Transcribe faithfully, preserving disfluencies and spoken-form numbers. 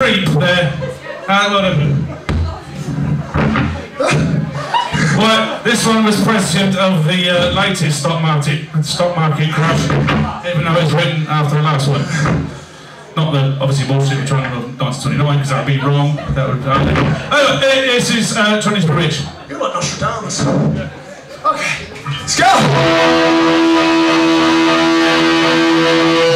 creep there. Uh, well done. Well, this one was prescient of the uh, latest stock market stock market crash, even though it was written after the last one. Not the obviously Wall Street return of nineteen twenty-nine, because that would be wrong. That would. Uh, oh, this is uh, Trendy to be Rich. You're like Nostradamus. Okay, let's go.